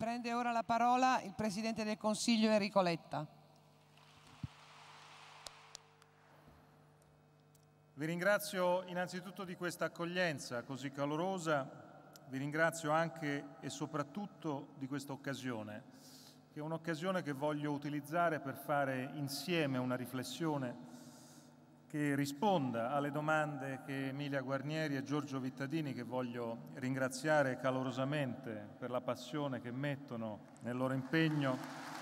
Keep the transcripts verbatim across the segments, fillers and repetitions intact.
Prende ora la parola il Presidente del Consiglio Enrico Letta. Vi ringrazio innanzitutto di questa accoglienza così calorosa, vi ringrazio anche e soprattutto di questa occasione, che è un'occasione che voglio utilizzare per fare insieme una riflessione che risponda alle domande che Emilia Guarnieri e Giorgio Vittadini, che voglio ringraziare calorosamente per la passione che mettono nel loro impegno,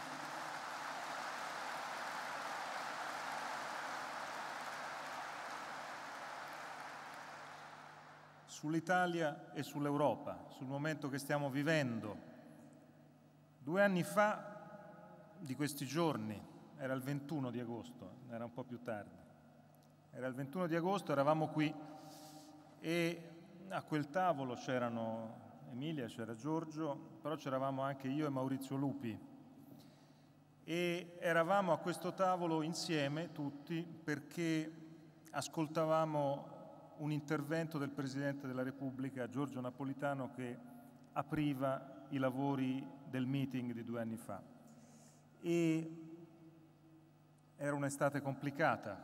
sull'Italia e sull'Europa, sul momento che stiamo vivendo. Due anni fa, di questi giorni, era il ventuno di agosto, era un po' più tardi, era il ventuno di agosto, eravamo qui e a quel tavolo c'erano Emilia, c'era Giorgio, però c'eravamo anche io e Maurizio Lupi e eravamo a questo tavolo insieme tutti perché ascoltavamo un intervento del Presidente della Repubblica, Giorgio Napolitano, che apriva i lavori del meeting di due anni fa. E era un'estate complicata.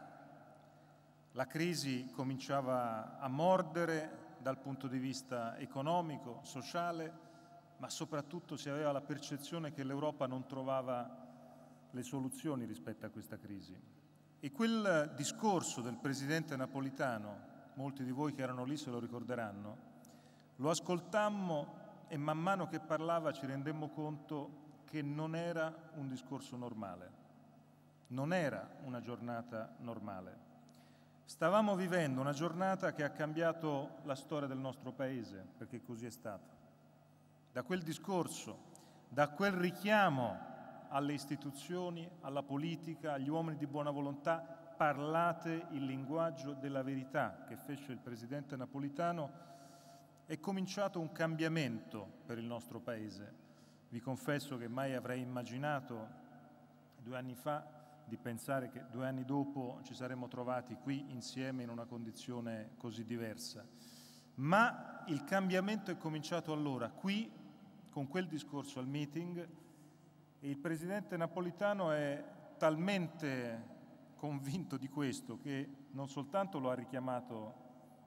La crisi cominciava a mordere dal punto di vista economico, sociale, ma soprattutto si aveva la percezione che l'Europa non trovava le soluzioni rispetto a questa crisi. E quel discorso del Presidente Napolitano, molti di voi che erano lì se lo ricorderanno, lo ascoltammo e man mano che parlava ci rendemmo conto che non era un discorso normale, non era una giornata normale. Stavamo vivendo una giornata che ha cambiato la storia del nostro Paese, perché così è stato. Da quel discorso, da quel richiamo alle istituzioni, alla politica, agli uomini di buona volontà, parlate il linguaggio della verità che fece il Presidente Napolitano, è cominciato un cambiamento per il nostro Paese. Vi confesso che mai avrei immaginato due anni fa di pensare che due anni dopo ci saremmo trovati qui insieme in una condizione così diversa. Ma il cambiamento è cominciato allora, qui, con quel discorso al meeting, e il Presidente Napolitano è talmente convinto di questo che non soltanto lo ha richiamato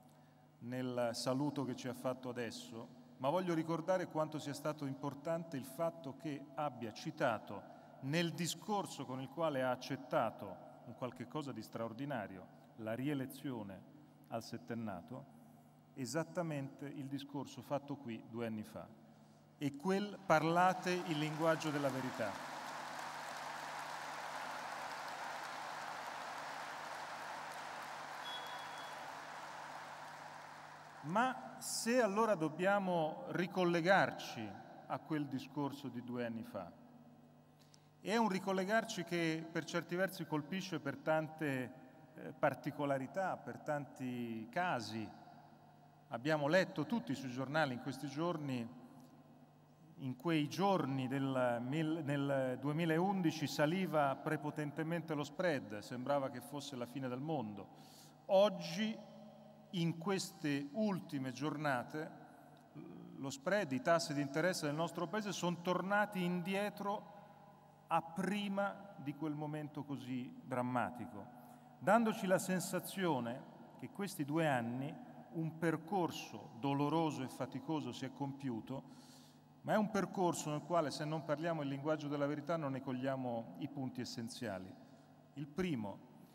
nel saluto che ci ha fatto adesso, ma voglio ricordare quanto sia stato importante il fatto che abbia citato nel discorso con il quale ha accettato un qualche cosa di straordinario, la rielezione al settennato, esattamente il discorso fatto qui due anni fa. E quel parlate il linguaggio della verità. Ma se allora dobbiamo ricollegarci a quel discorso di due anni fa, è un ricollegarci che per certi versi colpisce per tante eh, particolarità, per tanti casi. Abbiamo letto tutti sui giornali in questi giorni, in quei giorni del nel duemilaundici saliva prepotentemente lo spread, sembrava che fosse la fine del mondo. Oggi, in queste ultime giornate, lo spread, i tassi di interesse del nostro Paese sono tornati indietro a prima di quel momento così drammatico, dandoci la sensazione che questi due anni un percorso doloroso e faticoso si è compiuto, ma è un percorso nel quale, se non parliamo il linguaggio della verità, non ne cogliamo i punti essenziali. Il primo,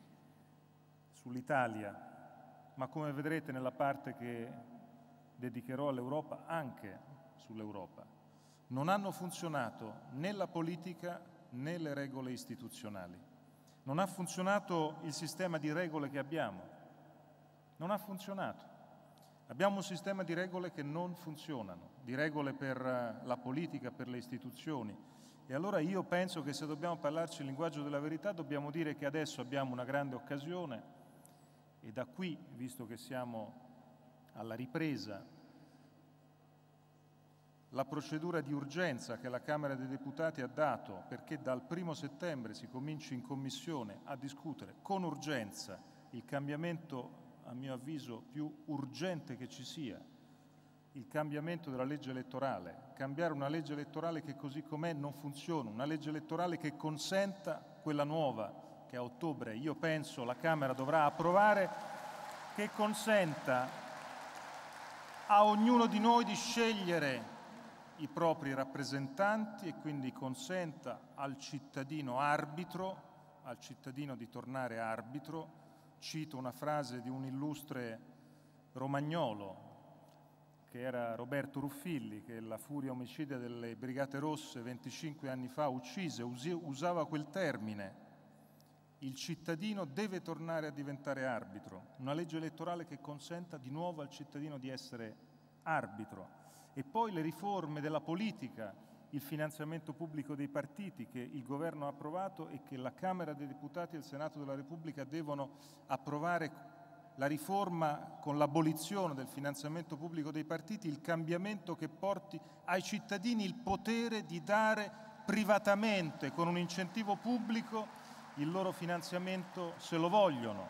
sull'Italia, ma come vedrete nella parte che dedicherò all'Europa, anche sull'Europa. Non hanno funzionato né la politica né le regole istituzionali. Non ha funzionato il sistema di regole che abbiamo. Non ha funzionato. Abbiamo un sistema di regole che non funzionano, di regole per la politica, per le istituzioni. E allora io penso che se dobbiamo parlarci il linguaggio della verità dobbiamo dire che adesso abbiamo una grande occasione e da qui, visto che siamo alla ripresa, la procedura di urgenza che la Camera dei Deputati ha dato perché dal primo settembre si cominci in Commissione a discutere con urgenza il cambiamento, a mio avviso, più urgente che ci sia il cambiamento della legge elettorale, cambiare una legge elettorale che così com'è non funziona, una legge elettorale che consenta quella nuova che a ottobre, io penso, la Camera dovrà approvare, che consenta a ognuno di noi di scegliere i propri rappresentanti e quindi consenta al cittadino arbitro, al cittadino di tornare arbitro. Cito una frase di un illustre romagnolo, che era Roberto Ruffilli, che la furia omicida delle Brigate Rosse venticinque anni fa uccise, usava quel termine. Il cittadino deve tornare a diventare arbitro, una legge elettorale che consenta di nuovo al cittadino di essere arbitro. E poi le riforme della politica, il finanziamento pubblico dei partiti che il Governo ha approvato e che la Camera dei Deputati e il Senato della Repubblica devono approvare, la riforma con l'abolizione del finanziamento pubblico dei partiti, il cambiamento che porti ai cittadini il potere di dare privatamente, con un incentivo pubblico, il loro finanziamento se lo vogliono,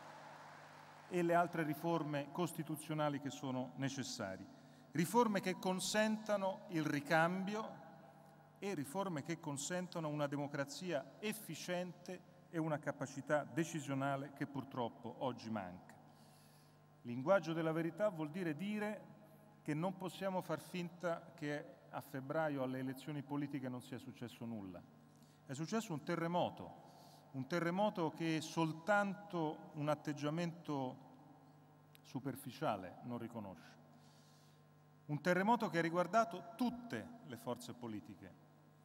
e le altre riforme costituzionali che sono necessarie. Riforme che consentano il ricambio e riforme che consentano una democrazia efficiente e una capacità decisionale che purtroppo oggi manca. Linguaggio della verità vuol dire dire che non possiamo far finta che a febbraio alle elezioni politiche non sia successo nulla. È successo un terremoto, un terremoto che soltanto un atteggiamento superficiale non riconosce. Un terremoto che ha riguardato tutte le forze politiche.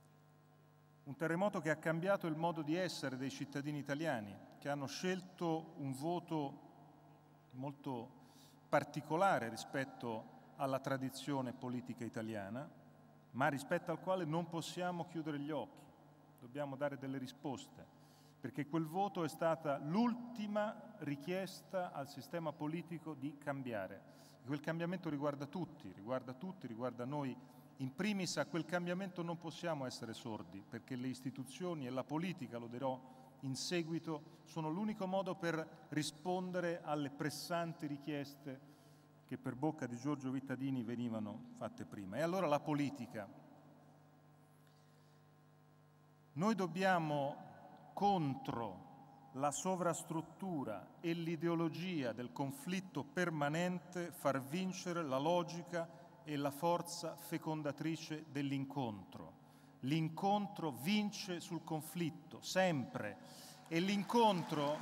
Un terremoto che ha cambiato il modo di essere dei cittadini italiani, che hanno scelto un voto molto particolare rispetto alla tradizione politica italiana, ma rispetto al quale non possiamo chiudere gli occhi, dobbiamo dare delle risposte, perché quel voto è stata l'ultima richiesta al sistema politico di cambiare. Quel cambiamento riguarda tutti, riguarda tutti, riguarda noi. In primis a quel cambiamento non possiamo essere sordi, perché le istituzioni e la politica, lo dirò in seguito, sono l'unico modo per rispondere alle pressanti richieste che per bocca di Giorgio Vittadini venivano fatte prima. E allora la politica. Noi dobbiamo, contro la sovrastruttura e l'ideologia del conflitto permanente, far vincere la logica e la forza fecondatrice dell'incontro. L'incontro vince sul conflitto, sempre. E l'incontro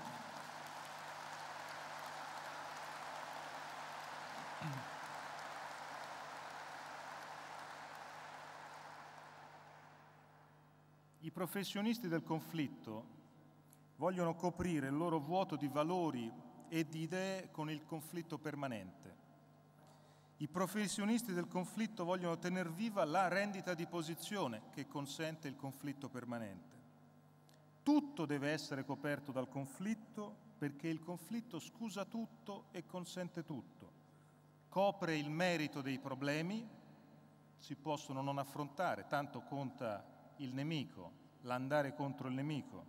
I professionisti del conflitto vogliono coprire il loro vuoto di valori e di idee con il conflitto permanente. I professionisti del conflitto vogliono tener viva la rendita di posizione che consente il conflitto permanente. Tutto deve essere coperto dal conflitto perché il conflitto scusa tutto e consente tutto. Copre il merito dei problemi, si possono non affrontare, tanto conta il nemico, l'andare contro il nemico.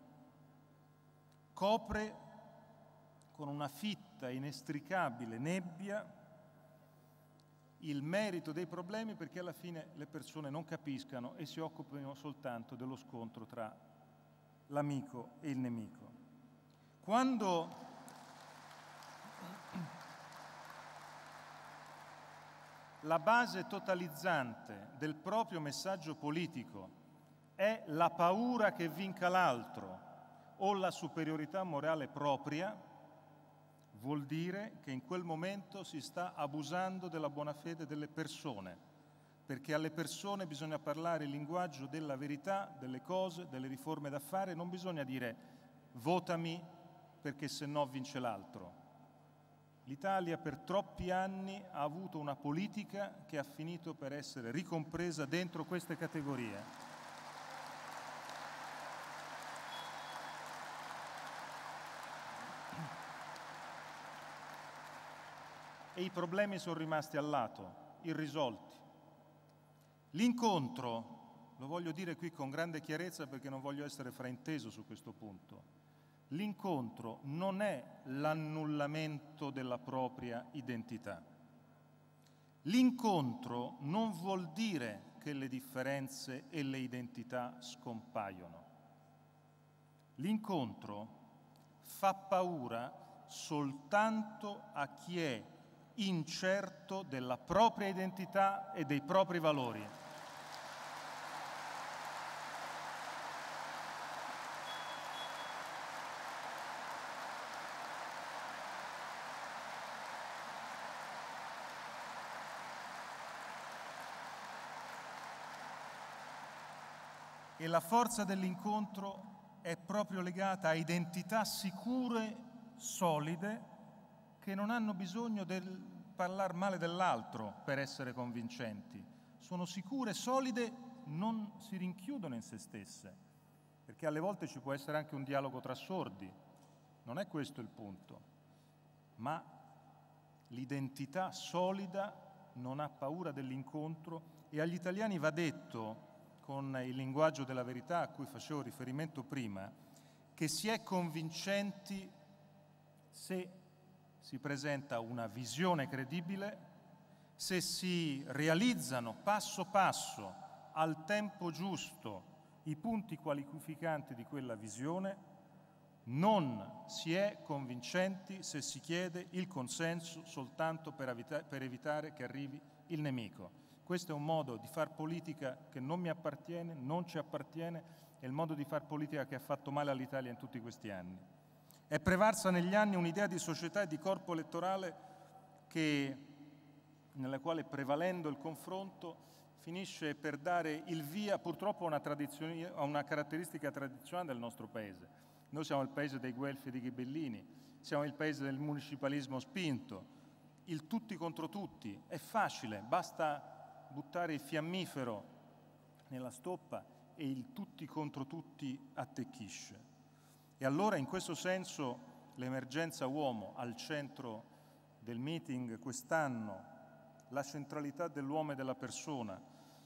Copre con una fitta, inestricabile nebbia il merito dei problemi perché alla fine le persone non capiscano e si occupino soltanto dello scontro tra l'amico e il nemico. Quando la base totalizzante del proprio messaggio politico è la paura che vinca l'altro o la superiorità morale propria, vuol dire che in quel momento si sta abusando della buona fede delle persone, perché alle persone bisogna parlare il linguaggio della verità, delle cose, delle riforme da fare, non bisogna dire votami perché se no vince l'altro. L'Italia per troppi anni ha avuto una politica che ha finito per essere ricompresa dentro queste categorie. E i problemi sono rimasti al lato, irrisolti. L'incontro, lo voglio dire qui con grande chiarezza perché non voglio essere frainteso su questo punto, l'incontro non è l'annullamento della propria identità. L'incontro non vuol dire che le differenze e le identità scompaiono. L'incontro fa paura soltanto a chi è incerto della propria identità e dei propri valori. E la forza dell'incontro è proprio legata a identità sicure, solide, che non hanno bisogno del parlare male dell'altro per essere convincenti. Sono sicure, solide, non si rinchiudono in se stesse, perché alle volte ci può essere anche un dialogo tra sordi, non è questo il punto, ma l'identità solida non ha paura dell'incontro e agli italiani va detto, con il linguaggio della verità a cui facevo riferimento prima, che si è convincenti se si presenta una visione credibile, se si realizzano passo passo, al tempo giusto, i punti qualificanti di quella visione. Non si è convincenti se si chiede il consenso soltanto per evita- per evitare che arrivi il nemico. Questo è un modo di far politica che non mi appartiene, non ci appartiene, è il modo di far politica che ha fatto male all'Italia in tutti questi anni. È prevalsa negli anni un'idea di società e di corpo elettorale che, nella quale, prevalendo il confronto, finisce per dare il via purtroppo a una, tradizione, a una caratteristica tradizionale del nostro Paese. Noi siamo il paese dei Guelfi e dei Ghibellini, siamo il paese del municipalismo spinto, il tutti contro tutti. È facile, basta buttare il fiammifero nella stoppa e il tutti contro tutti attecchisce. E allora in questo senso l'emergenza uomo al centro del meeting quest'anno, la centralità dell'uomo e della persona.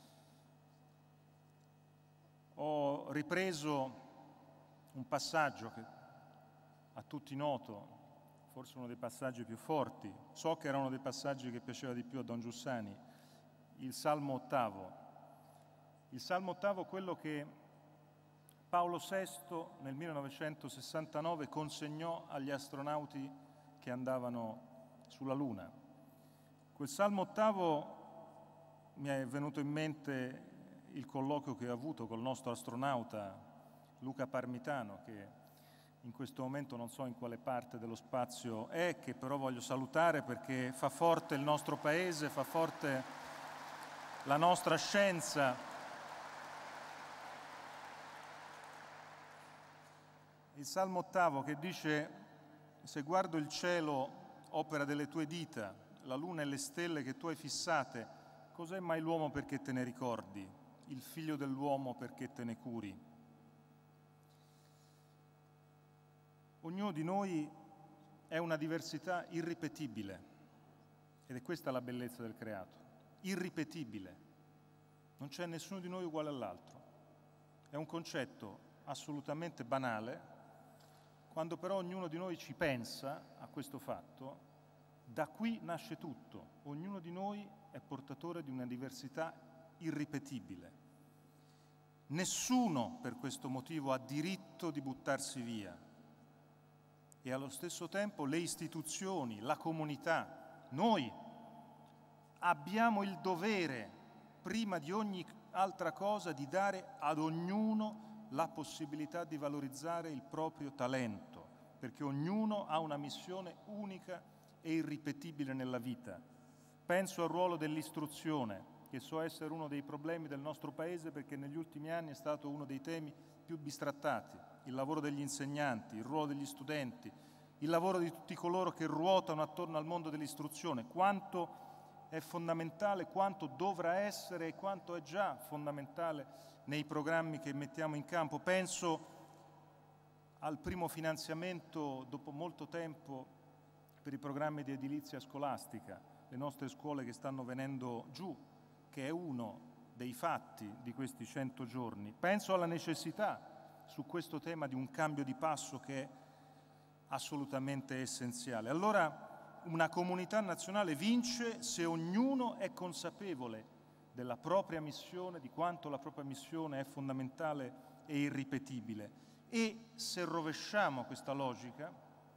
Ho ripreso un passaggio che a tutti noto, forse uno dei passaggi più forti, so che era uno dei passaggi che piaceva di più a Don Giussani, il Salmo ottavo. Il Salmo ottavo, quello che Paolo sesto nel millenovecentosessantanove consegnò agli astronauti che andavano sulla Luna. Quel Salmo ottavo mi è venuto in mente il colloquio che ho avuto col nostro astronauta Luca Parmitano, che in questo momento non so in quale parte dello spazio è, che però voglio salutare perché fa forte il nostro paese, fa forte la nostra scienza. Il Salmo ottavo che dice: se guardo il cielo, opera delle tue dita, la luna e le stelle che tu hai fissate, cos'è mai l'uomo perché te ne ricordi, il figlio dell'uomo perché te ne curi? Ognuno di noi è una diversità irripetibile ed è questa la bellezza del creato, irripetibile. Non c'è nessuno di noi uguale all'altro. È un concetto assolutamente banale. Quando però ognuno di noi ci pensa a questo fatto, da qui nasce tutto. Ognuno di noi è portatore di una diversità irripetibile. Nessuno per questo motivo ha diritto di buttarsi via. E allo stesso tempo le istituzioni, la comunità, noi abbiamo il dovere, prima di ogni altra cosa, di dare ad ognuno la possibilità di valorizzare il proprio talento, perché ognuno ha una missione unica e irripetibile nella vita. Penso al ruolo dell'istruzione, che so essere uno dei problemi del nostro Paese perché negli ultimi anni è stato uno dei temi più bistrattati, il lavoro degli insegnanti, il ruolo degli studenti, il lavoro di tutti coloro che ruotano attorno al mondo dell'istruzione, quanto è fondamentale, quanto dovrà essere e quanto è già fondamentale nei programmi che mettiamo in campo. Penso al primo finanziamento dopo molto tempo per i programmi di edilizia scolastica, le nostre scuole che stanno venendo giù, che è uno dei fatti di questi cento giorni. Penso alla necessità su questo tema di un cambio di passo che è assolutamente essenziale. Allora una comunità nazionale vince se ognuno è consapevole della propria missione, di quanto la propria missione è fondamentale e irripetibile. E se rovesciamo questa logica,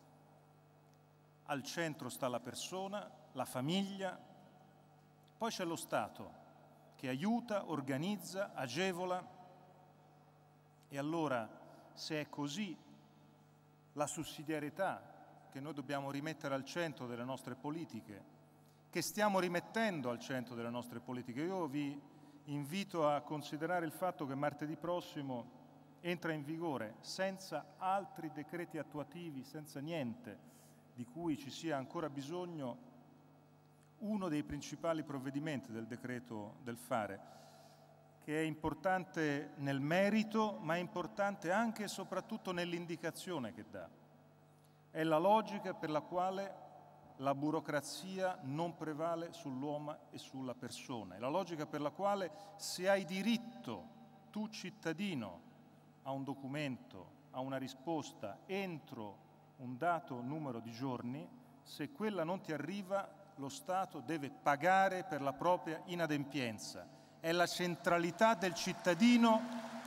al centro sta la persona, la famiglia, poi c'è lo Stato che aiuta, organizza, agevola. E allora, se è così, la sussidiarietà che noi dobbiamo rimettere al centro delle nostre politiche, che stiamo rimettendo al centro delle nostre politiche. Io vi invito a considerare il fatto che martedì prossimo entra in vigore, senza altri decreti attuativi, senza niente di cui ci sia ancora bisogno, uno dei principali provvedimenti del decreto del fare, che è importante nel merito, ma è importante anche e soprattutto nell'indicazione che dà. È la logica per la quale la burocrazia non prevale sull'uomo e sulla persona. È la logica per la quale se hai diritto, tu cittadino, a un documento, a una risposta entro un dato numero di giorni, se quella non ti arriva, lo Stato deve pagare per la propria inadempienza. È la centralità del cittadino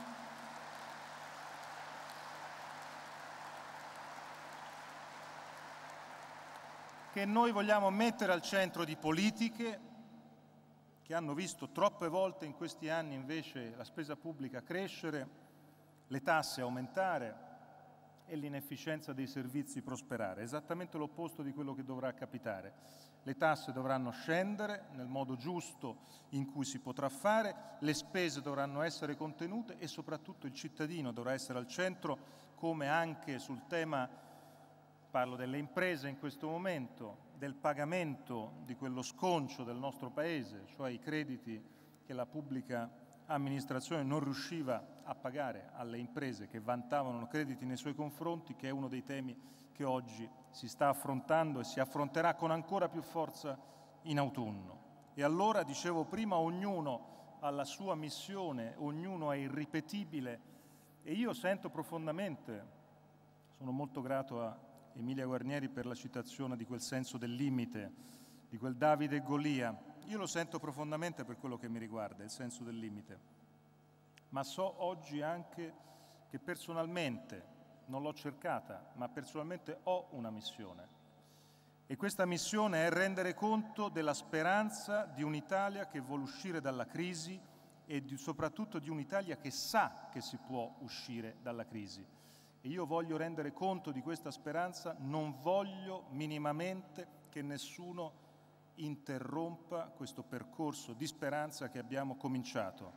che noi vogliamo mettere al centro di politiche che hanno visto troppe volte in questi anni invece la spesa pubblica crescere, le tasse aumentare e l'inefficienza dei servizi prosperare. Esattamente l'opposto di quello che dovrà capitare. Le tasse dovranno scendere nel modo giusto in cui si potrà fare, le spese dovranno essere contenute e soprattutto il cittadino dovrà essere al centro, come anche sul tema, parlo delle imprese in questo momento, del pagamento di quello sconcio del nostro Paese, cioè i crediti che la pubblica amministrazione non riusciva a pagare alle imprese che vantavano crediti nei suoi confronti, che è uno dei temi che oggi si sta affrontando e si affronterà con ancora più forza in autunno. E allora, dicevo prima, ognuno ha la sua missione, ognuno è irripetibile e io sento profondamente, sono molto grato a Emilia Guarnieri per la citazione di quel senso del limite, di quel Davide e Golia. Io lo sento profondamente per quello che mi riguarda, il senso del limite, ma so oggi anche che personalmente, non l'ho cercata, ma personalmente ho una missione. E questa missione è rendere conto della speranza di un'Italia che vuole uscire dalla crisi e di, soprattutto di un'Italia che sa che si può uscire dalla crisi. E io voglio rendere conto di questa speranza, non voglio minimamente che nessuno interrompa questo percorso di speranza che abbiamo cominciato.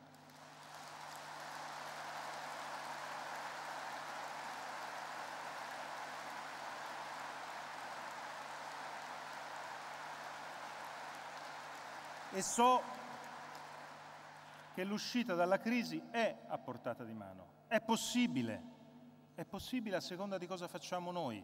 E so che l'uscita dalla crisi è a portata di mano, è possibile, è possibile a seconda di cosa facciamo noi.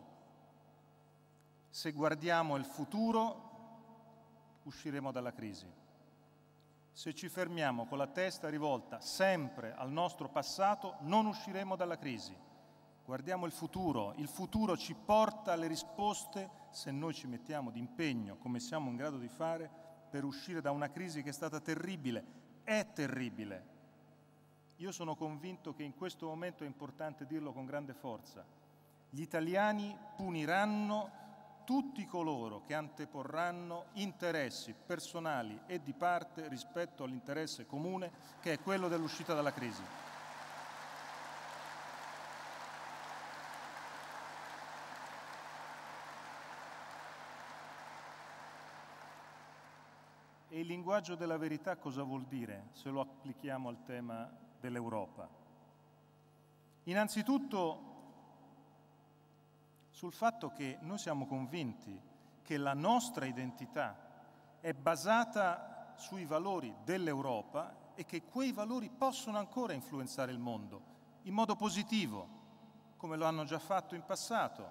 Se guardiamo il futuro, usciremo dalla crisi. Se ci fermiamo con la testa rivolta sempre al nostro passato, non usciremo dalla crisi. Guardiamo il futuro, il futuro ci porta alle risposte se noi ci mettiamo d'impegno, come siamo in grado di fare, per uscire da una crisi che è stata terribile, è terribile. Io sono convinto che in questo momento è importante dirlo con grande forza. Gli italiani puniranno tutti coloro che anteporranno interessi personali e di parte rispetto all'interesse comune, che è quello dell'uscita dalla crisi. E il linguaggio della verità cosa vuol dire se lo applichiamo al tema dell'Europa? Innanzitutto sul fatto che noi siamo convinti che la nostra identità è basata sui valori dell'Europa e che quei valori possono ancora influenzare il mondo in modo positivo, come lo hanno già fatto in passato.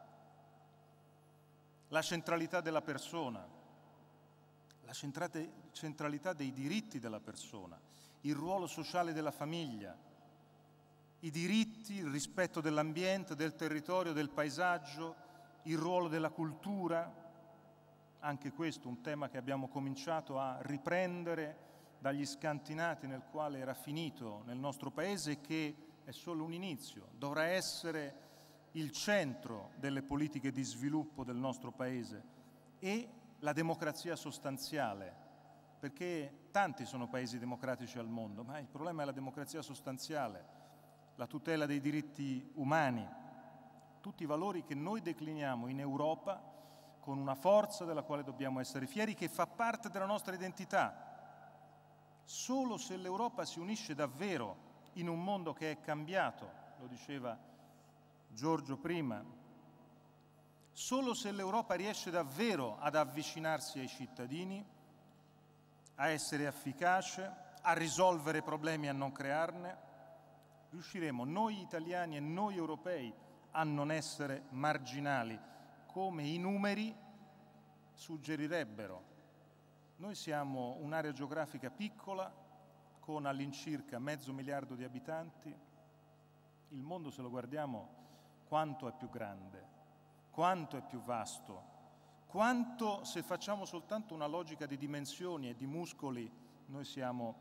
La centralità della persona, la centralità dei diritti della persona, il ruolo sociale della famiglia, i diritti, il rispetto dell'ambiente, del territorio, del paesaggio, il ruolo della cultura, anche questo un tema che abbiamo cominciato a riprendere dagli scantinati nel quale era finito nel nostro Paese e che è solo un inizio, dovrà essere il centro delle politiche di sviluppo del nostro Paese, e la democrazia sostanziale, perché tanti sono paesi democratici al mondo, ma il problema è la democrazia sostanziale, la tutela dei diritti umani, tutti i valori che noi decliniamo in Europa con una forza della quale dobbiamo essere fieri, che fa parte della nostra identità. Solo se l'Europa si unisce davvero in un mondo che è cambiato, lo diceva Giorgio prima, solo se l'Europa riesce davvero ad avvicinarsi ai cittadini, a essere efficace, a risolvere problemi e a non crearne, riusciremo noi italiani e noi europei a non essere marginali, come i numeri suggerirebbero. Noi siamo un'area geografica piccola, con all'incirca mezzo miliardo di abitanti. Il mondo, se lo guardiamo, quanto è più grande, quanto è più vasto, quanto, se facciamo soltanto una logica di dimensioni e di muscoli, noi siamo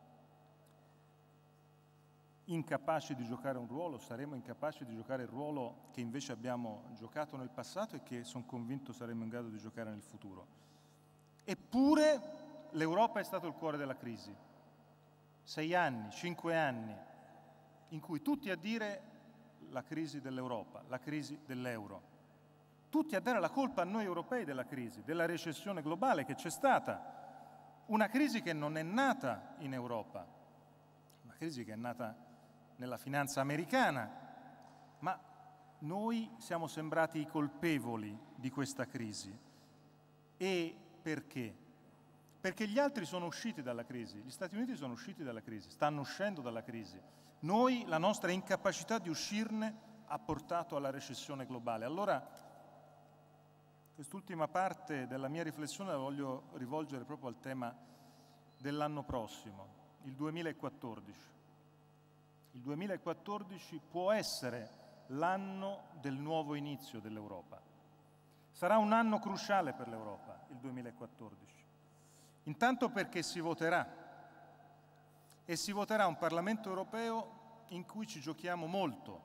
incapaci di giocare un ruolo, saremo incapaci di giocare il ruolo che invece abbiamo giocato nel passato e che sono convinto saremo in grado di giocare nel futuro. Eppure l'Europa è stato il cuore della crisi. Sei anni, cinque anni, in cui tutti a dire la crisi dell'Europa, la crisi dell'euro, tutti a dare la colpa a noi europei della crisi, della recessione globale che c'è stata, una crisi che non è nata in Europa, una crisi che è nata nella finanza americana, ma noi siamo sembrati i colpevoli di questa crisi. E perché? Perché gli altri sono usciti dalla crisi, gli Stati Uniti sono usciti dalla crisi, stanno uscendo dalla crisi. Noi, la nostra incapacità di uscirne ha portato alla recessione globale. Allora, quest'ultima parte della mia riflessione la voglio rivolgere proprio al tema dell'anno prossimo, il duemilaquattordici. Il duemilaquattordici può essere l'anno del nuovo inizio dell'Europa. Sarà un anno cruciale per l'Europa, il duemilaquattordici. Intanto perché si voterà, e si voterà un Parlamento europeo in cui ci giochiamo molto.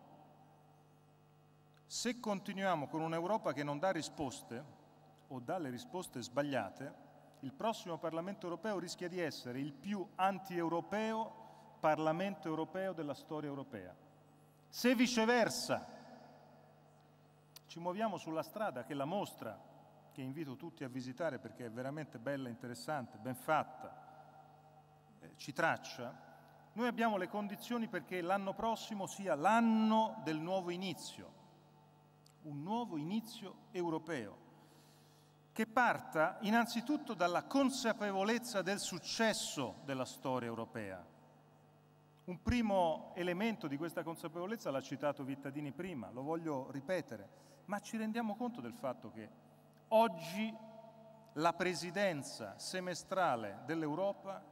Se continuiamo con un'Europa che non dà risposte, o dà le risposte sbagliate, il prossimo Parlamento europeo rischia di essere il più anti-europeo Parlamento europeo della storia europea. Se viceversa ci muoviamo sulla strada che la mostra, che invito tutti a visitare perché è veramente bella, interessante, ben fatta, eh, ci traccia, noi abbiamo le condizioni perché l'anno prossimo sia l'anno del nuovo inizio, un nuovo inizio europeo, che parta innanzitutto dalla consapevolezza del successo della storia europea. Un primo elemento di questa consapevolezza l'ha citato Vittadini prima, lo voglio ripetere, ma ci rendiamo conto del fatto che oggi la presidenza semestrale dell'Europa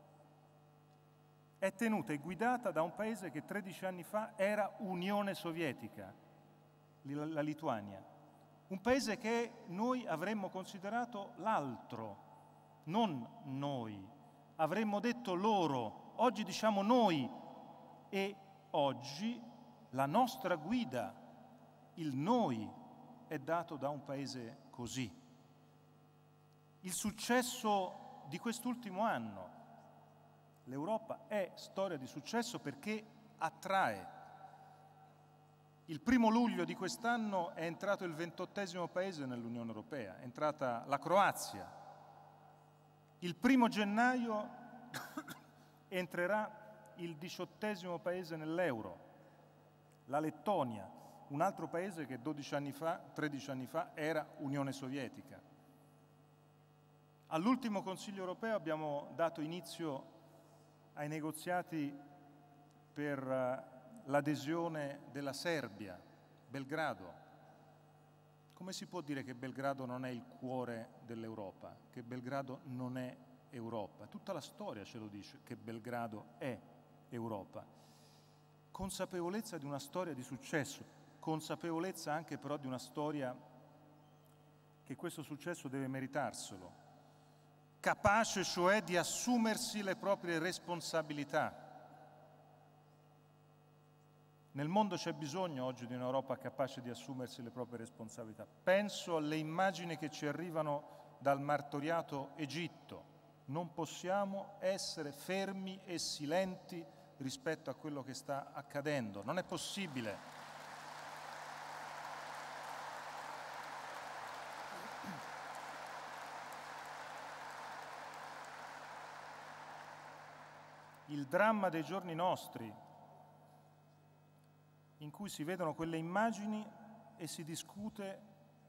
è tenuta e guidata da un paese che tredici anni fa era Unione Sovietica, la Lituania, un paese che noi avremmo considerato l'altro, non noi, avremmo detto loro. Oggi diciamo noi, e oggi la nostra guida, il noi, è dato da un paese così. Il successo di quest'ultimo anno, l'Europa è storia di successo perché attrae. Il primo luglio di quest'anno è entrato il ventottesimo paese nell'Unione Europea, è entrata la Croazia. Il primo gennaio entrerà il diciottesimo paese nell'euro, la Lettonia, un altro paese che dodici anni fa, tredici anni fa era Unione Sovietica. All'ultimo Consiglio europeo abbiamo dato inizio ai negoziati per l'adesione della Serbia, Belgrado. Come si può dire che Belgrado non è il cuore dell'Europa, che Belgrado non è Europa? Tutta la storia ce lo dice che Belgrado è Europa. Consapevolezza di una storia di successo, consapevolezza anche però di una storia che questo successo deve meritarselo, capace cioè di assumersi le proprie responsabilità. Nel mondo c'è bisogno oggi di un'Europa capace di assumersi le proprie responsabilità. Penso alle immagini che ci arrivano dal martoriato Egitto. Non possiamo essere fermi e silenti rispetto a quello che sta accadendo. Non è possibile. Il dramma dei giorni nostri, in cui si vedono quelle immagini e si discute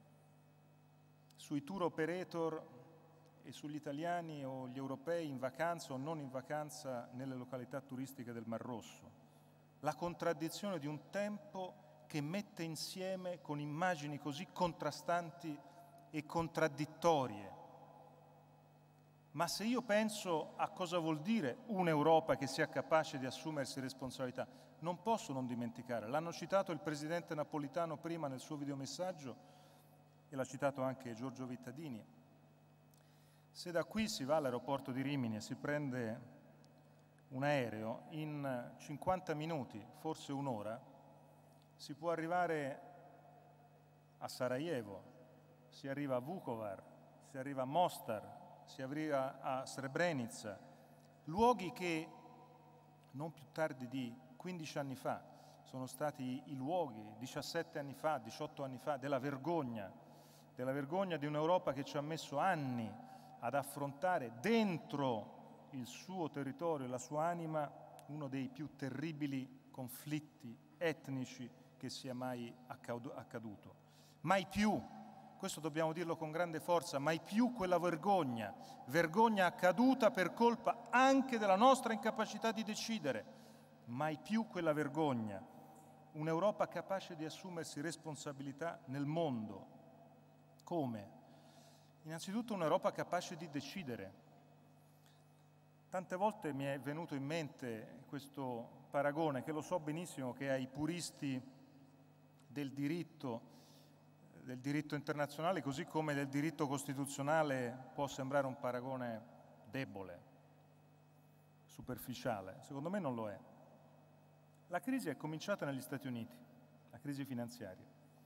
sui tour operator e sugli italiani o gli europei in vacanza o non in vacanza nelle località turistiche del Mar Rosso. La contraddizione di un tempo che mette insieme con immagini così contrastanti e contraddittorie. Ma se io penso a cosa vuol dire un'Europa che sia capace di assumersi responsabilità, non posso non dimenticare, l'hanno citato il presidente Napolitano prima nel suo videomessaggio e l'ha citato anche Giorgio Vittadini. Se da qui si va all'aeroporto di Rimini e si prende un aereo, in cinquanta minuti, forse un'ora, si può arrivare a Sarajevo, si arriva a Vukovar, si arriva a Mostar, si arriva a Srebrenica, luoghi che non più tardi di quindici anni fa sono stati i luoghi, diciassette anni fa, diciotto anni fa, della vergogna, della vergogna di un'Europa che ci ha messo anni ad affrontare dentro il suo territorio e la sua anima uno dei più terribili conflitti etnici che sia mai accaduto. Mai più, questo dobbiamo dirlo con grande forza, mai più quella vergogna, vergogna accaduta per colpa anche della nostra incapacità di decidere, mai più quella vergogna. Un'Europa capace di assumersi responsabilità nel mondo. Come? Innanzitutto un'Europa capace di decidere. Tante volte mi è venuto in mente questo paragone, che lo so benissimo che ai puristi del diritto del diritto internazionale, così come del diritto costituzionale, può sembrare un paragone debole, superficiale. Secondo me non lo è. La crisi è cominciata negli Stati Uniti, la crisi finanziaria.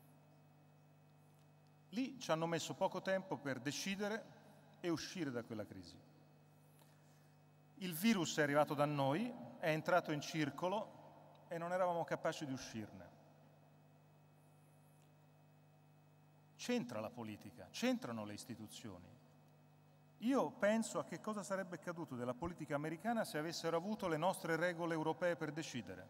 Lì ci hanno messo poco tempo per decidere e uscire da quella crisi. Il virus è arrivato da noi, è entrato in circolo e non eravamo capaci di uscirne. C'entra la politica, c'entrano le istituzioni. Io penso a che cosa sarebbe accaduto della politica americana se avessero avuto le nostre regole europee per decidere.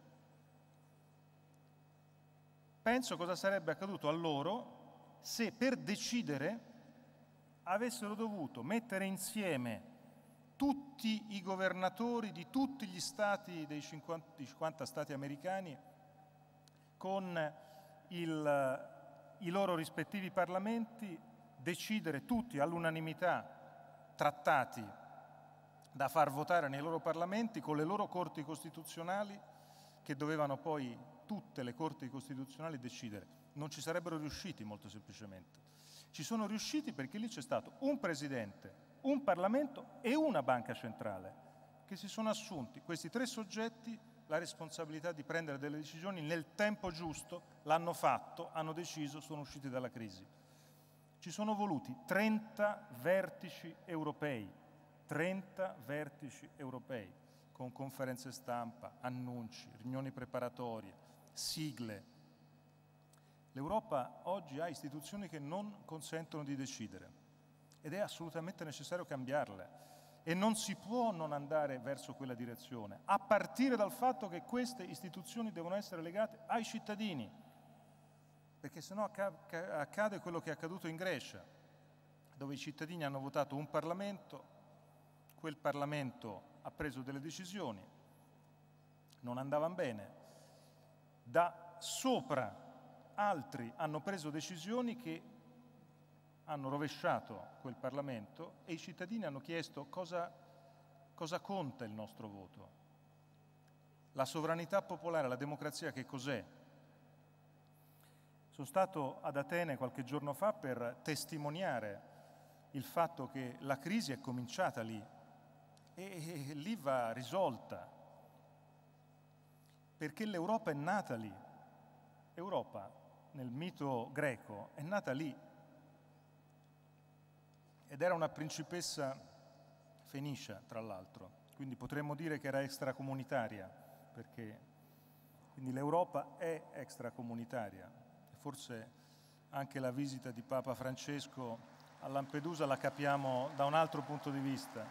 Penso cosa sarebbe accaduto a loro se per decidere avessero dovuto mettere insieme tutti i governatori di tutti gli stati, dei cinquanta stati americani, con il i loro rispettivi parlamenti, decidere tutti all'unanimità trattati da far votare nei loro parlamenti con le loro corti costituzionali che dovevano poi tutte le corti costituzionali decidere. Non ci sarebbero riusciti molto semplicemente. Ci sono riusciti perché lì c'è stato un presidente, un Parlamento e una banca centrale che si sono assunti, questi tre soggetti, la responsabilità di prendere delle decisioni nel tempo giusto, l'hanno fatto, hanno deciso, sono usciti dalla crisi. Ci sono voluti trenta vertici europei, trenta vertici europei, con conferenze stampa, annunci, riunioni preparatorie, sigle. L'Europa oggi ha istituzioni che non consentono di decidere ed è assolutamente necessario cambiarle. E non si può non andare verso quella direzione, a partire dal fatto che queste istituzioni devono essere legate ai cittadini, perché sennò accade quello che è accaduto in Grecia, dove i cittadini hanno votato un Parlamento, quel Parlamento ha preso delle decisioni, non andavano bene, da sopra altri hanno preso decisioni che hanno rovesciato quel Parlamento e i cittadini hanno chiesto cosa, cosa conta il nostro voto. La sovranità popolare, la democrazia, che cos'è? Sono stato ad Atene qualche giorno fa per testimoniare il fatto che la crisi è cominciata lì e, e lì va risolta, perché l'Europa è nata lì. Europa, nel mito greco, è nata lì ed era una principessa fenicia, tra l'altro, quindi potremmo dire che era extracomunitaria, perché quindi l'Europa è extracomunitaria. Forse anche la visita di Papa Francesco a Lampedusa la capiamo da un altro punto di vista.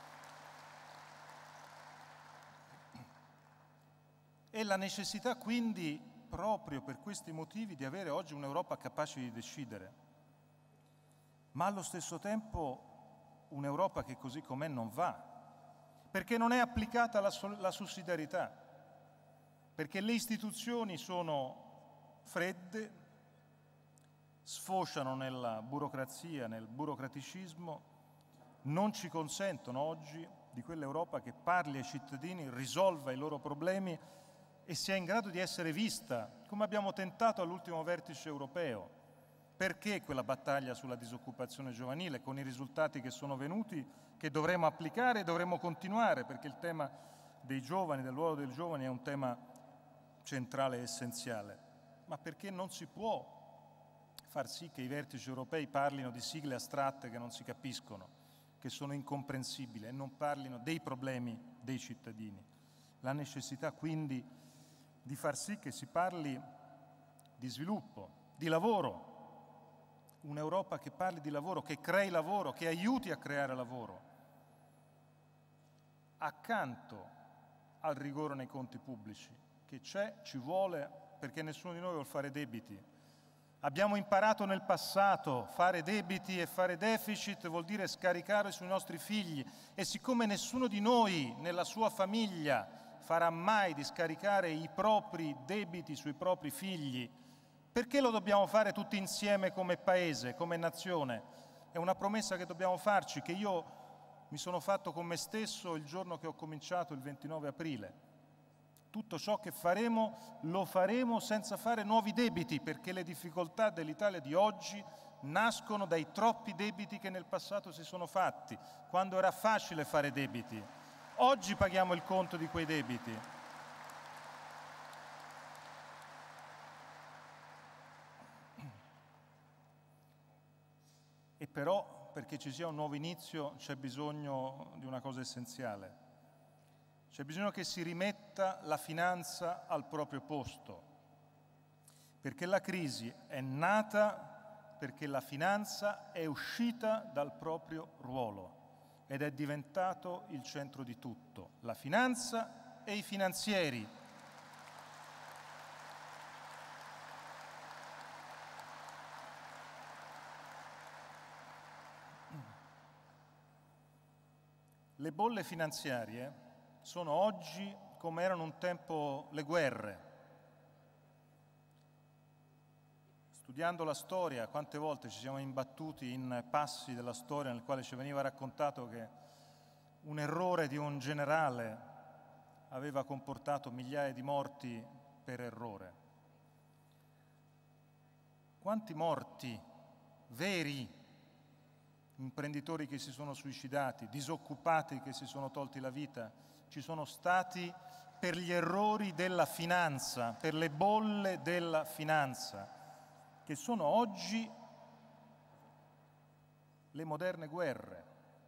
E la necessità quindi, proprio per questi motivi, di avere oggi un'Europa capace di decidere, ma allo stesso tempo un'Europa che così com'è non va, perché non è applicata la, la sussidiarietà, perché le istituzioni sono fredde, sfociano nella burocrazia, nel burocraticismo, non ci consentono oggi di quell'Europa che parli ai cittadini, risolva i loro problemi e sia in grado di essere vista, come abbiamo tentato all'ultimo vertice europeo. Perché quella battaglia sulla disoccupazione giovanile, con i risultati che sono venuti, che dovremo applicare e dovremo continuare, perché il tema dei giovani, del ruolo dei giovani è un tema centrale e essenziale. Ma perché non si può far sì che i vertici europei parlino di sigle astratte che non si capiscono, che sono incomprensibili, e non parlino dei problemi dei cittadini. La necessità quindi di far sì che si parli di sviluppo, di lavoro, un'Europa che parli di lavoro, che crei lavoro, che aiuti a creare lavoro, accanto al rigore nei conti pubblici, che c'è, ci vuole, perché nessuno di noi vuole fare debiti. Abbiamo imparato nel passato, fare debiti e fare deficit vuol dire scaricare sui nostri figli, e siccome nessuno di noi nella sua famiglia farà mai di scaricare i propri debiti sui propri figli, perché lo dobbiamo fare tutti insieme come paese, come nazione? È una promessa che dobbiamo farci, che io mi sono fatto con me stesso il giorno che ho cominciato, il ventinove aprile. Tutto ciò che faremo lo faremo senza fare nuovi debiti, perché le difficoltà dell'Italia di oggi nascono dai troppi debiti che nel passato si sono fatti, quando era facile fare debiti. Oggi paghiamo il conto di quei debiti. E però, perché ci sia un nuovo inizio, c'è bisogno di una cosa essenziale. C'è bisogno che si rimetta la finanza al proprio posto, perché la crisi è nata perché la finanza è uscita dal proprio ruolo ed è diventato il centro di tutto, la finanza e i finanzieri. Le bolle finanziarie sono oggi come erano un tempo le guerre. Studiando la storia, quante volte ci siamo imbattuti in passi della storia nel quale ci veniva raccontato che un errore di un generale aveva comportato migliaia di morti per errore. Quanti morti veri, imprenditori che si sono suicidati, disoccupati che si sono tolti la vita, ci sono stati per gli errori della finanza, per le bolle della finanza, che sono oggi le moderne guerre.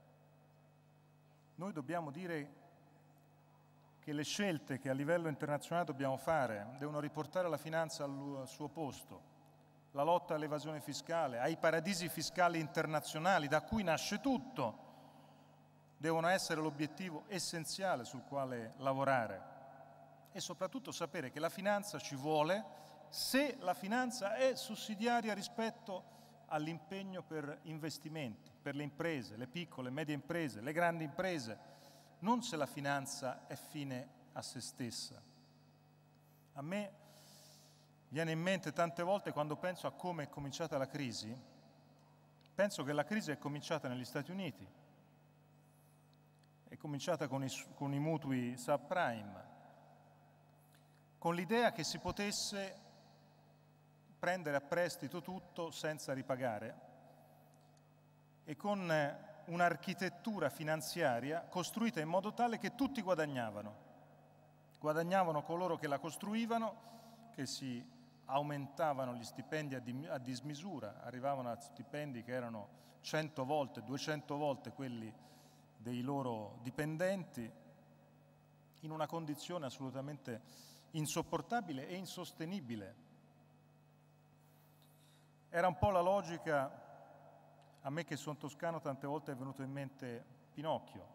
Noi dobbiamo dire che le scelte che a livello internazionale dobbiamo fare devono riportare la finanza al suo posto, la lotta all'evasione fiscale, ai paradisi fiscali internazionali da cui nasce tutto, devono essere l'obiettivo essenziale sul quale lavorare, e soprattutto sapere che la finanza ci vuole se la finanza è sussidiaria rispetto all'impegno per investimenti, per le imprese, le piccole e medie imprese, le grandi imprese, non se la finanza è fine a se stessa. A me viene in mente tante volte, quando penso a come è cominciata la crisi, penso che la crisi è cominciata negli Stati Uniti, è cominciata con i, con i mutui subprime, con l'idea che si potesse prendere a prestito tutto senza ripagare e con un'architettura finanziaria costruita in modo tale che tutti guadagnavano. Guadagnavano coloro che la costruivano, che si aumentavano gli stipendi a, di, a dismisura, arrivavano a stipendi che erano cento volte, duecento volte quelli dei loro dipendenti, in una condizione assolutamente insopportabile e insostenibile. Era un po' la logica, a me che sono toscano tante volte è venuto in mente Pinocchio,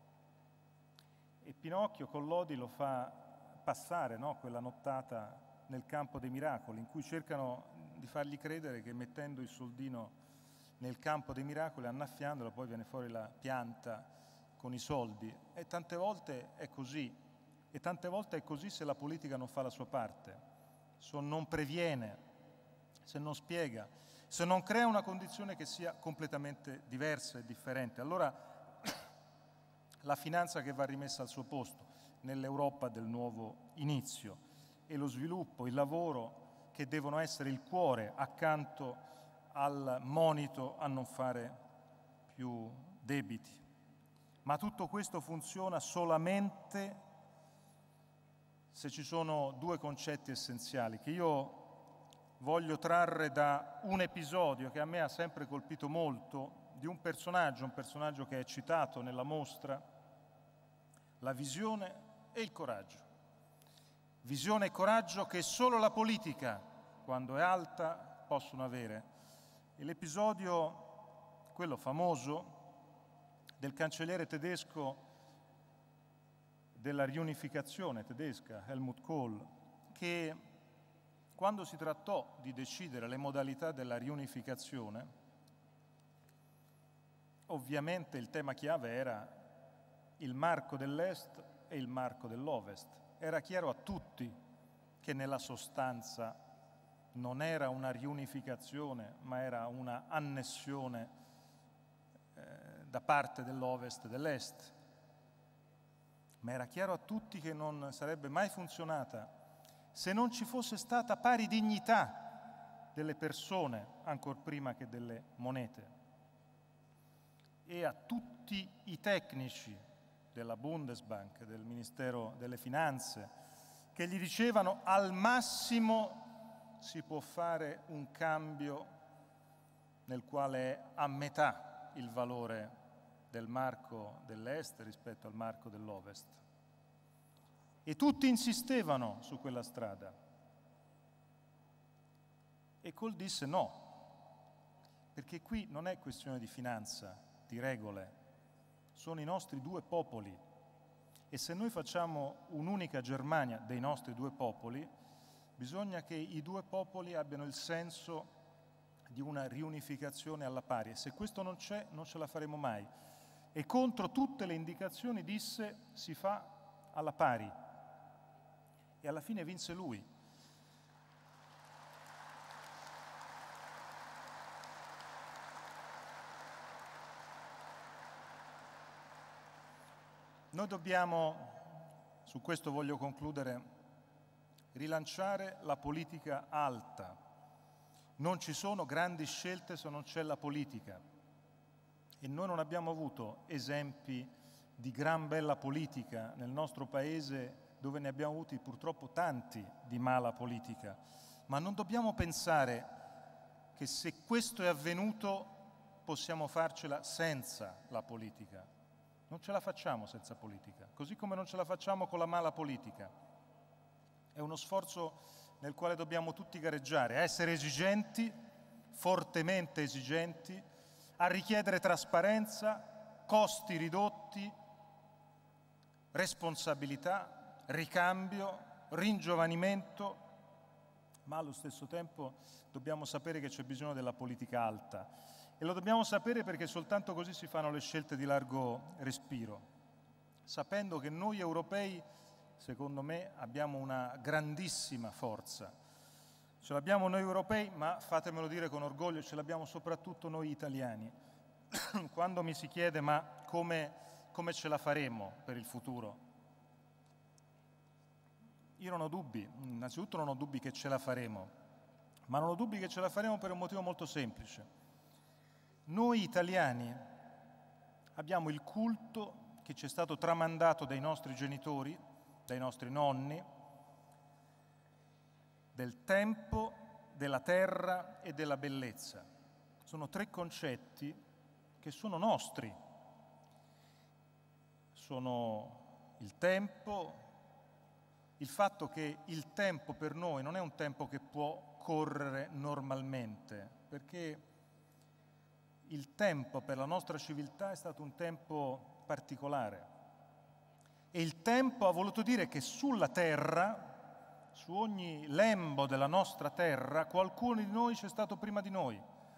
e Pinocchio con Lodi lo fa passare, no? Quella nottata nel campo dei miracoli, in cui cercano di fargli credere che mettendo il soldino nel campo dei miracoli, annaffiandolo, poi viene fuori la pianta con i soldi. E tante volte è così, e tante volte è così se la politica non fa la sua parte, se non previene, se non spiega, se non crea una condizione che sia completamente diversa e differente. Allora la finanza che va rimessa al suo posto nell'Europa del nuovo inizio, e lo sviluppo, il lavoro che devono essere il cuore accanto al monito a non fare più debiti. Ma tutto questo funziona solamente se ci sono due concetti essenziali che io voglio trarre da un episodio che a me ha sempre colpito molto, di un personaggio, un personaggio che è citato nella mostra, la visione e il coraggio. Visione e coraggio che solo la politica, quando è alta, possono avere. E l'episodio, quello famoso, del cancelliere tedesco della riunificazione tedesca, Helmut Kohl, che quando si trattò di decidere le modalità della riunificazione, ovviamente il tema chiave era il marco dell'Est e il marco dell'Ovest. Era chiaro a tutti che nella sostanza non era una riunificazione, ma era una annessione eh, da parte dell'Ovest e dell'Est. Ma era chiaro a tutti che non sarebbe mai funzionata se non ci fosse stata pari dignità delle persone, ancor prima che delle monete. E a tutti i tecnici della Bundesbank, del Ministero delle Finanze, che gli dicevano al massimo si può fare un cambio nel quale è a metà il valore del marco dell'Est rispetto al marco dell'Ovest. E tutti insistevano su quella strada. E Kohl disse no, perché qui non è questione di finanza, di regole, sono i nostri due popoli, e se noi facciamo un'unica Germania dei nostri due popoli, bisogna che i due popoli abbiano il senso di una riunificazione alla pari, e se questo non c'è non ce la faremo mai. E contro tutte le indicazioni disse si fa alla pari, e alla fine vinse lui. Noi dobbiamo, su questo voglio concludere, rilanciare la politica alta. Non ci sono grandi scelte se non c'è la politica. E noi non abbiamo avuto esempi di gran bella politica nel nostro Paese, dove ne abbiamo avuti purtroppo tanti di mala politica. Ma non dobbiamo pensare che se questo è avvenuto possiamo farcela senza la politica. Non ce la facciamo senza politica, così come non ce la facciamo con la mala politica. È uno sforzo nel quale dobbiamo tutti gareggiare, a essere esigenti, fortemente esigenti, a richiedere trasparenza, costi ridotti, responsabilità, ricambio, ringiovanimento, ma allo stesso tempo dobbiamo sapere che c'è bisogno della politica alta. E lo dobbiamo sapere perché soltanto così si fanno le scelte di largo respiro, sapendo che noi europei, secondo me, abbiamo una grandissima forza. Ce l'abbiamo noi europei, ma fatemelo dire con orgoglio, ce l'abbiamo soprattutto noi italiani. Quando mi si chiede ma come, come ce la faremo per il futuro? Io non ho dubbi, innanzitutto non ho dubbi che ce la faremo, ma non ho dubbi che ce la faremo per un motivo molto semplice. Noi italiani abbiamo il culto che ci è stato tramandato dai nostri genitori, dai nostri nonni, del tempo, della terra e della bellezza. Sono tre concetti che sono nostri. Sono il tempo, il fatto che il tempo per noi non è un tempo che può correre normalmente, perché il tempo per la nostra civiltà è stato un tempo particolare. E il tempo ha voluto dire che sulla terra, su ogni lembo della nostra terra, qualcuno di noi c'è stato prima di noi.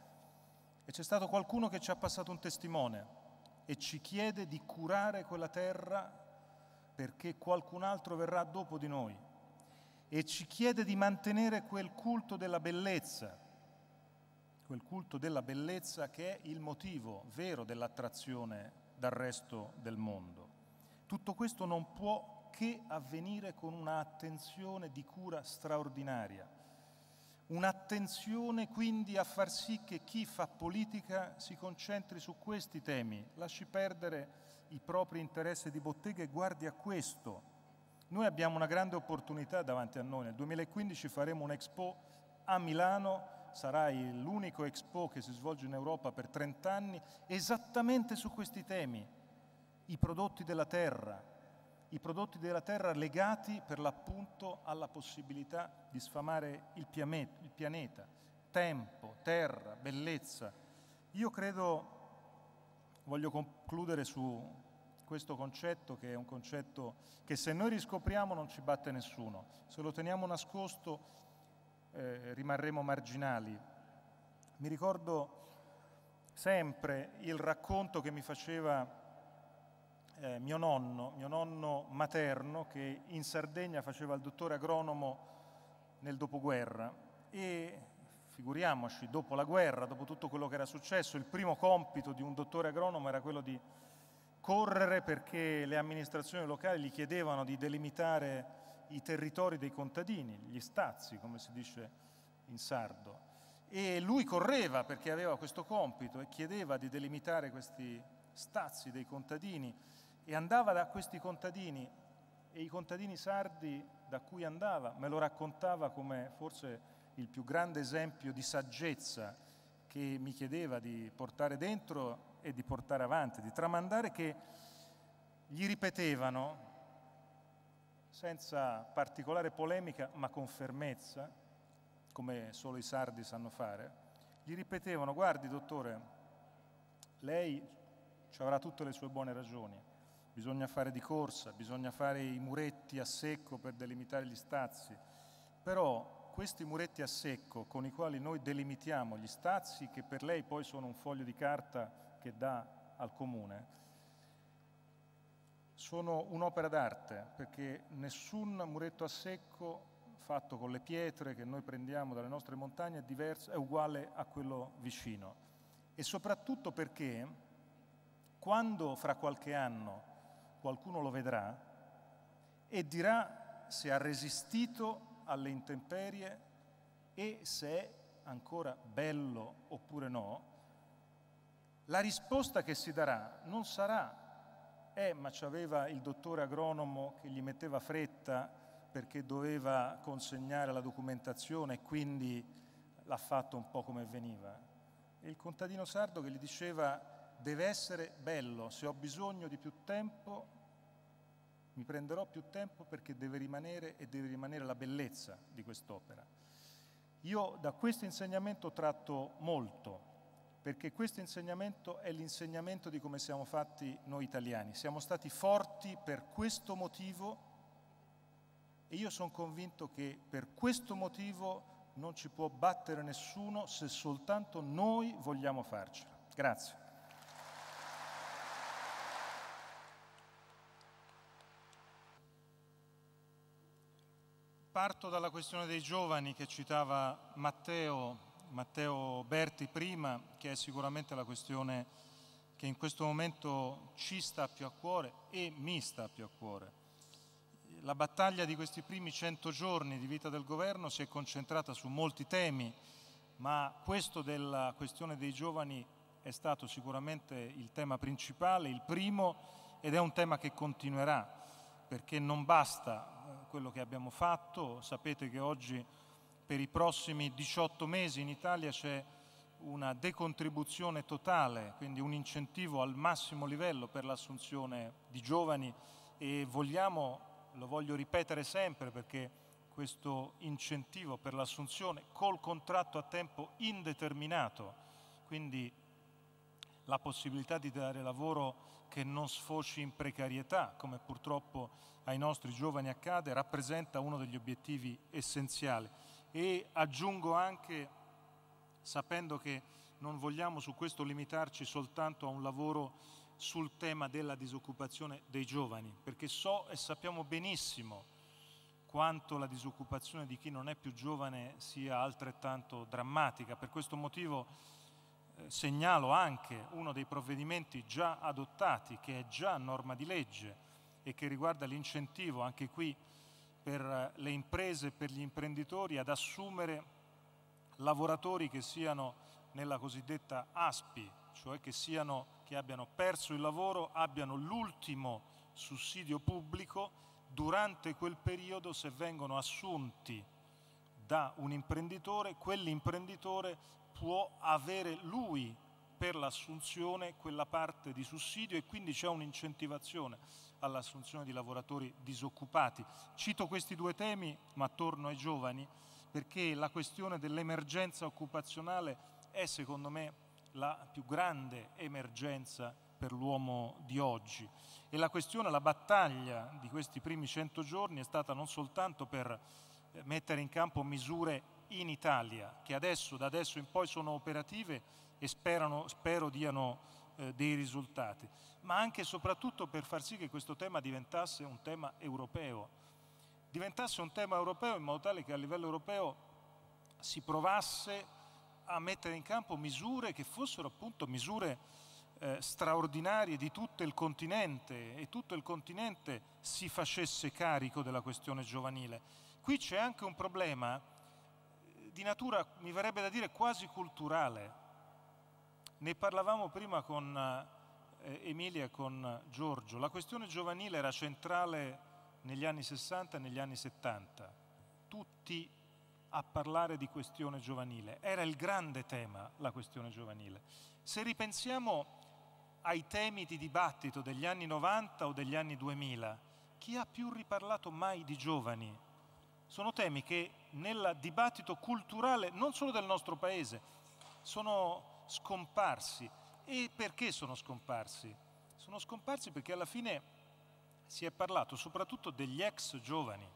E c'è stato qualcuno che ci ha passato un testimone e ci chiede di curare quella terra perché qualcun altro verrà dopo di noi. E ci chiede di mantenere quel culto della bellezza, quel culto della bellezza che è il motivo vero dell'attrazione dal resto del mondo. Tutto questo non può che avvenire con un'attenzione di cura straordinaria, un'attenzione quindi a far sì che chi fa politica si concentri su questi temi, lasci perdere i propri interessi di bottega e guardi a questo. Noi abbiamo una grande opportunità davanti a noi. Nel duemilaquindici faremo un'Expo a Milano, sarà l'unico Expo che si svolge in Europa per trent'anni, esattamente su questi temi, i prodotti della terra, i prodotti della terra legati per l'appunto alla possibilità di sfamare il pianeta, tempo, terra, bellezza. Io credo, voglio concludere su questo concetto che è un concetto che se noi riscopriamo non ci batte nessuno, se lo teniamo nascosto eh, rimarremo marginali. Mi ricordo sempre il racconto che mi faceva Eh, mio nonno, mio nonno materno, che in Sardegna faceva il dottore agronomo nel dopoguerra e figuriamoci, dopo la guerra, dopo tutto quello che era successo, il primo compito di un dottore agronomo era quello di correre perché le amministrazioni locali gli chiedevano di delimitare i territori dei contadini, gli stazi, come si dice in sardo. E lui correva perché aveva questo compito e chiedeva di delimitare questi stazi dei contadini e andava da questi contadini e i contadini sardi da cui andava me lo raccontava come forse il più grande esempio di saggezza che mi chiedeva di portare dentro e di portare avanti, di tramandare, che gli ripetevano senza particolare polemica ma con fermezza, come solo i sardi sanno fare, gli ripetevano: guardi dottore, lei ci avrà tutte le sue buone ragioni, bisogna fare di corsa, bisogna fare i muretti a secco per delimitare gli stazi, però questi muretti a secco con i quali noi delimitiamo gli stazi, che per lei poi sono un foglio di carta che dà al comune, sono un'opera d'arte, perché nessun muretto a secco fatto con le pietre che noi prendiamo dalle nostre montagne è diverso, è uguale a quello vicino. E soprattutto perché quando fra qualche anno qualcuno lo vedrà e dirà se ha resistito alle intemperie e se è ancora bello oppure no, la risposta che si darà non sarà eh ma c'aveva il dottore agronomo che gli metteva fretta perché doveva consegnare la documentazione e quindi l'ha fatto un po' come veniva. E il contadino sardo che gli diceva: deve essere bello, se ho bisogno di più tempo mi prenderò più tempo perché deve rimanere e deve rimanere la bellezza di quest'opera. Io da questo insegnamento tratto molto, perché questo insegnamento è l'insegnamento di come siamo fatti noi italiani. Siamo stati forti per questo motivo e io sono convinto che per questo motivo non ci può battere nessuno se soltanto noi vogliamo farcela. Grazie. Parto dalla questione dei giovani che citava Matteo, Matteo Berti prima, che è sicuramente la questione che in questo momento ci sta più a cuore e mi sta più a cuore. la battaglia di questi primi cento giorni di vita del governo si è concentrata su molti temi, ma questo della questione dei giovani è stato sicuramente il tema principale, il primo, ed è un tema che continuerà, perché non basta quello che abbiamo fatto. Sapete che oggi per i prossimi diciotto mesi in Italia c'è una decontribuzione totale, quindi un incentivo al massimo livello per l'assunzione di giovani, e vogliamo, lo voglio ripetere sempre, perché questo incentivo per l'assunzione col contratto a tempo indeterminato, quindi la possibilità di dare lavoro che non sfoci in precarietà, come purtroppo ai nostri giovani accade, rappresenta uno degli obiettivi essenziali. E aggiungo anche, sapendo che non vogliamo su questo limitarci soltanto a un lavoro sul tema della disoccupazione dei giovani, perché so e sappiamo benissimo quanto la disoccupazione di chi non è più giovane sia altrettanto drammatica. Per questo motivo eh, segnalo anche uno dei provvedimenti già adottati, che è già norma di legge e che riguarda l'incentivo anche qui per le imprese e per gli imprenditori ad assumere lavoratori che siano nella cosiddetta A S P I, cioè che, siano, che abbiano perso il lavoro, abbiano l'ultimo sussidio pubblico. Durante quel periodo, se vengono assunti da un imprenditore, quell'imprenditore può avere lui per l'assunzione quella parte di sussidio, e quindi c'è un'incentivazione all'assunzione di lavoratori disoccupati. Cito questi due temi, ma torno ai giovani, perché la questione dell'emergenza occupazionale è secondo me la più grande emergenza per l'uomo di oggi, e la questione, la battaglia di questi primi cento giorni è stata non soltanto per mettere in campo misure in Italia, che adesso, da adesso in poi sono operative e sperano, spero diano eh, dei risultati, ma anche e soprattutto per far sì che questo tema diventasse un tema europeo, diventasse un tema europeo in modo tale che a livello europeo si provasse a mettere in campo misure che fossero appunto misure eh, straordinarie di tutto il continente, e tutto il continente si facesse carico della questione giovanile. Qui c'è anche un problema di natura, mi verrebbe da dire, quasi culturale. Ne parlavamo prima con eh, Emilia e con Giorgio. La questione giovanile era centrale negli anni sessanta e negli anni settanta. Tutti a parlare di questione giovanile. Era il grande tema, la questione giovanile. Se ripensiamo ai temi di dibattito degli anni novanta o degli anni duemila, chi ha più riparlato mai di giovani? Sono temi che nel dibattito culturale, non solo del nostro paese, sono scomparsi. E perché sono scomparsi? Sono scomparsi perché alla fine si è parlato soprattutto degli ex giovani.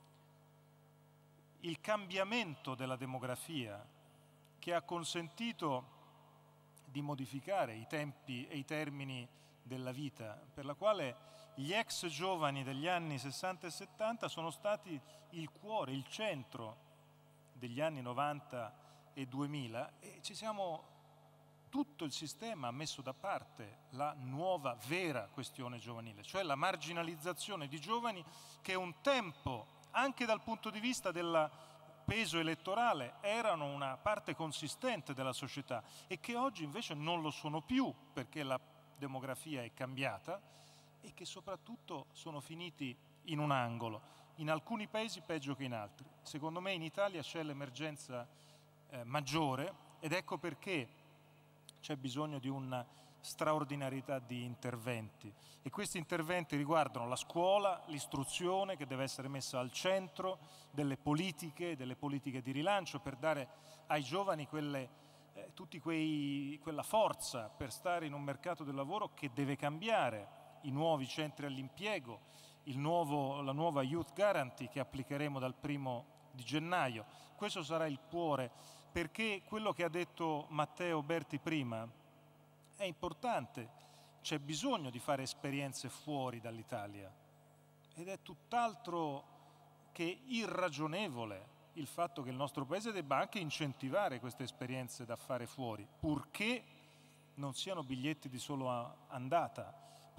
Il cambiamento della demografia, che ha consentito di modificare i tempi e i termini della vita, per la quale gli ex giovani degli anni sessanta e settanta sono stati il cuore, il centro degli anni novanta e duemila, e ci siamo, tutto il sistema ha messo da parte la nuova vera questione giovanile, cioè la marginalizzazione di giovani che un tempo, anche dal punto di vista del peso elettorale, erano una parte consistente della società e che oggi invece non lo sono più, perché la demografia è cambiata e che soprattutto sono finiti in un angolo, in alcuni paesi peggio che in altri. Secondo me in Italia c'è l'emergenza eh, maggiore, ed ecco perché c'è bisogno di una straordinarietà di interventi, e questi interventi riguardano la scuola, l'istruzione, che deve essere messa al centro delle politiche, delle politiche di rilancio, per dare ai giovani quelle, eh, tutti quei, quella forza per stare in un mercato del lavoro che deve cambiare, i nuovi centri all'impiego, il nuovo, la nuova Youth Guarantee che applicheremo dal primo di gennaio. Questo sarà il cuore, perché quello che ha detto Matteo Berti prima è importante. C'è bisogno di fare esperienze fuori dall'Italia, ed è tutt'altro che irragionevole il fatto che il nostro Paese debba anche incentivare queste esperienze da fare fuori, purché non siano biglietti di solo andata,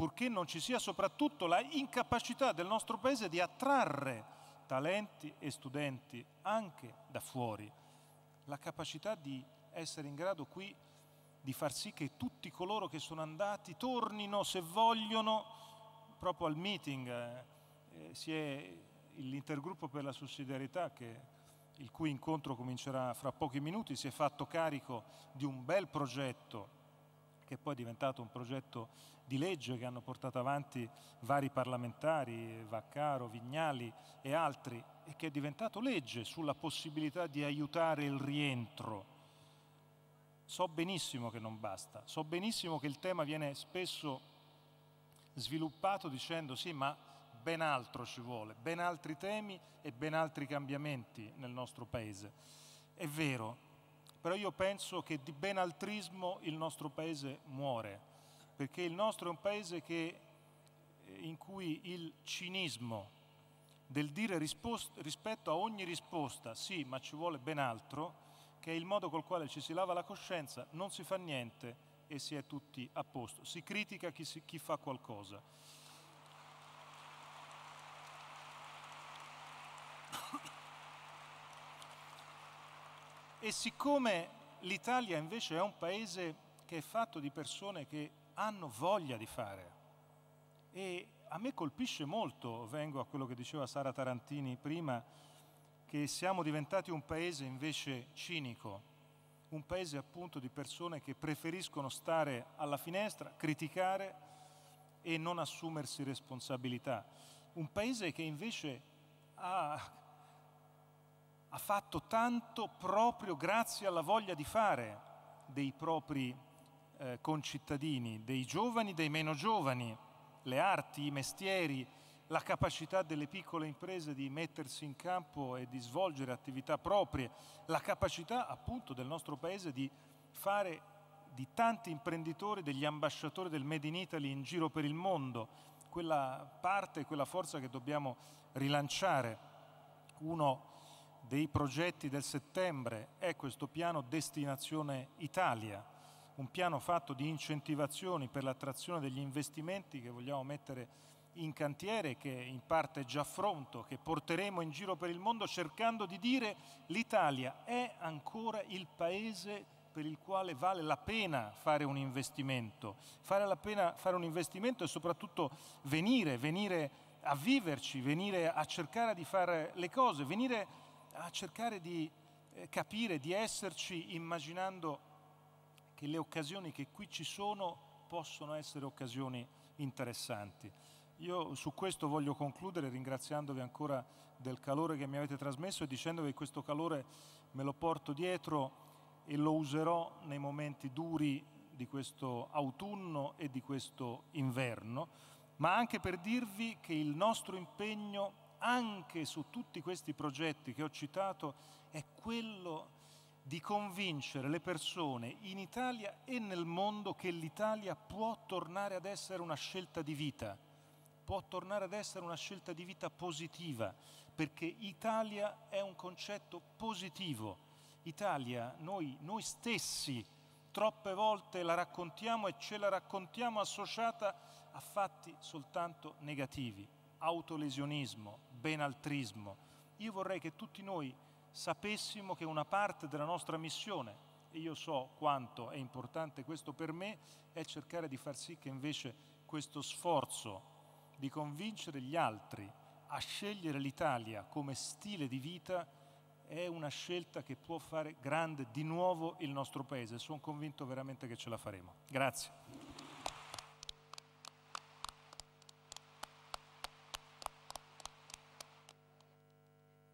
purché non ci sia soprattutto la incapacità del nostro Paese di attrarre talenti e studenti anche da fuori, la capacità di essere in grado qui di far sì che tutti coloro che sono andati tornino, se vogliono, proprio al meeting. Eh, si è l'intergruppo per la sussidiarietà, che, il cui incontro comincerà fra pochi minuti, si è fatto carico di un bel progetto che poi è diventato un progetto di legge che hanno portato avanti vari parlamentari, Vaccaro, Vignali e altri, e che è diventato legge sulla possibilità di aiutare il rientro. So benissimo che non basta, so benissimo che il tema viene spesso sviluppato dicendo sì, ma ben altro ci vuole, ben altri temi e ben altri cambiamenti nel nostro Paese. È vero, però io penso che di benaltrismo il nostro Paese muore, perché il nostro è un Paese che, in cui il cinismo del dire rispetto a ogni risposta sì, ma ci vuole ben altro, che è il modo col quale ci si lava la coscienza, non si fa niente e si è tutti a posto. Si critica chi, si, chi fa qualcosa. E siccome l'Italia invece è un paese che è fatto di persone che hanno voglia di fare, e a me colpisce molto, vengo a quello che diceva Sara Tarantini prima, che siamo diventati un paese invece cinico, un paese appunto di persone che preferiscono stare alla finestra, criticare e non assumersi responsabilità. Un paese che invece ha... ha fatto tanto proprio grazie alla voglia di fare dei propri eh, concittadini, dei giovani, dei meno giovani, le arti, i mestieri, la capacità delle piccole imprese di mettersi in campo e di svolgere attività proprie, la capacità appunto del nostro Paese di fare di tanti imprenditori degli ambasciatori del Made in Italy in giro per il mondo, quella parte, quella forza che dobbiamo rilanciare. Uno dei progetti del settembre è questo piano Destinazione Italia, un piano fatto di incentivazioni per l'attrazione degli investimenti che vogliamo mettere in cantiere, che in parte è già pronto, che porteremo in giro per il mondo cercando di dire l'Italia è ancora il paese per il quale vale la pena fare un investimento, vale la pena fare un investimento e soprattutto venire, venire a viverci, venire a cercare di fare le cose, venire a cercare di eh, capire, di esserci, immaginando che le occasioni che qui ci sono possono essere occasioni interessanti. Io su questo voglio concludere ringraziandovi ancora del calore che mi avete trasmesso e dicendovi che questo calore me lo porto dietro e lo userò nei momenti duri di questo autunno e di questo inverno, ma anche per dirvi che il nostro impegno anche su tutti questi progetti che ho citato è quello di convincere le persone in Italia e nel mondo che l'Italia può tornare ad essere una scelta di vita, può tornare ad essere una scelta di vita positiva, perché Italia è un concetto positivo. Italia, noi, noi stessi, troppe volte la raccontiamo e ce la raccontiamo associata a fatti soltanto negativi, autolesionismo, benaltrismo. Io vorrei che tutti noi sapessimo che una parte della nostra missione, e io so quanto è importante questo per me, è cercare di far sì che invece questo sforzo di convincere gli altri a scegliere l'Italia come stile di vita è una scelta che può fare grande di nuovo il nostro Paese. Sono convinto veramente che ce la faremo. Grazie.